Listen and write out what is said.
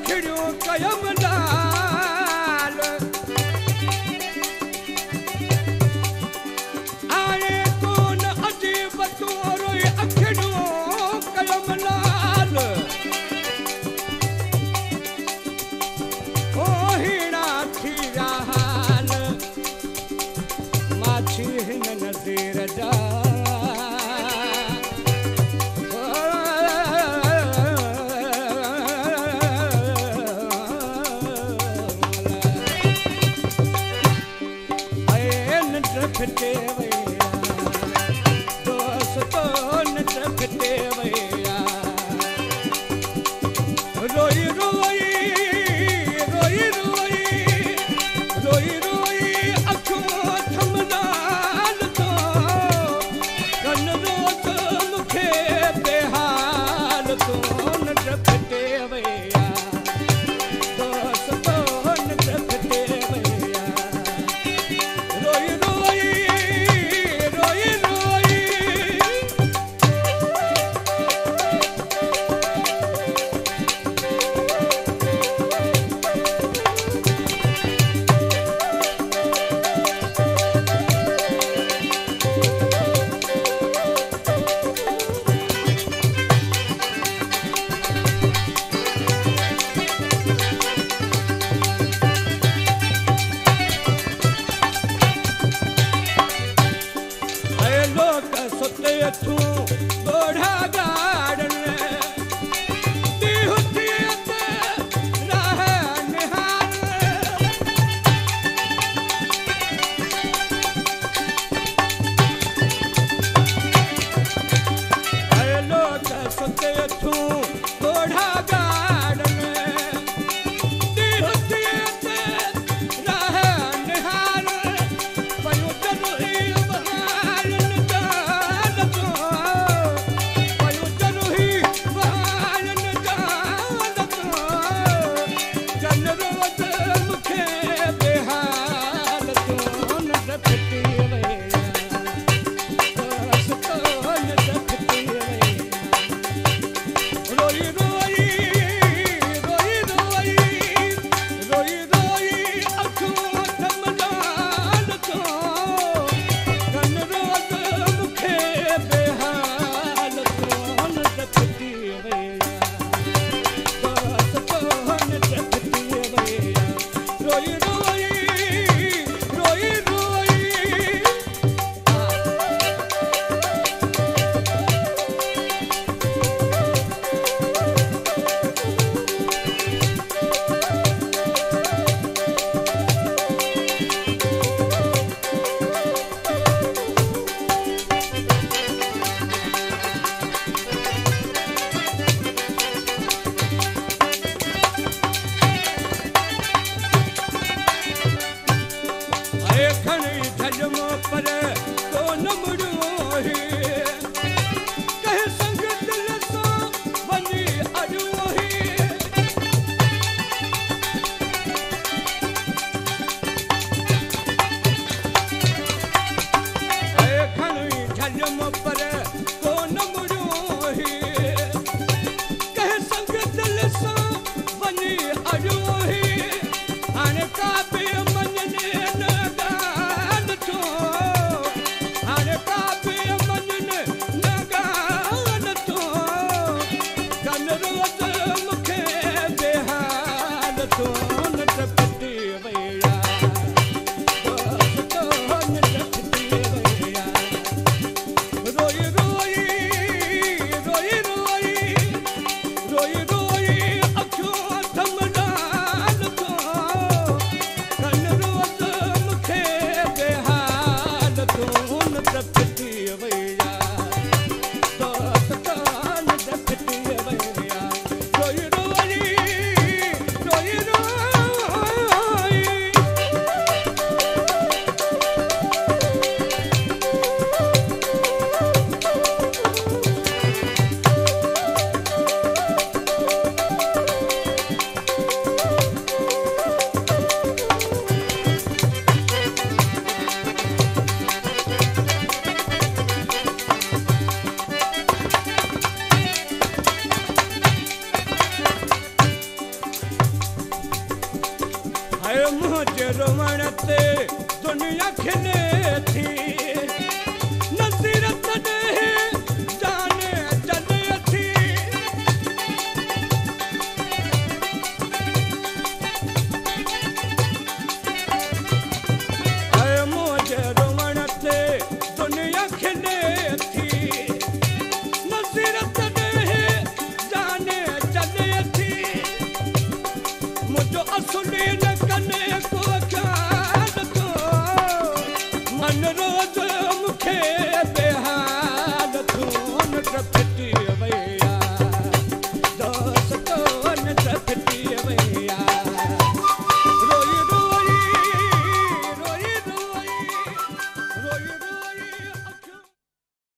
अखड़ियों कयम लाल आए कौन अजीब तोरो अखड़ियों कयम लाल ओ हीना थी हाल माछी हिन नज़ीर जा फिटे वैया दोस्तों नच फिटे वैया रोई रोई रोई रोई रोई रोई अखों थमलाल तो कन रोत मुखे बेहाल तो नच फिटे वैया दोस्तों नच फिटे वैया रोई रोई अरे मुझे रोवण ते दुनिया खिले थी नसीरत दे जाने चले थी अरे मुझे रोवण ते दुनिया खिले थी नसीरत दे जाने चले थी मुझो असुली न कने को ख्याल तो मन रोज मुखे बेहाल तू न कपटी वई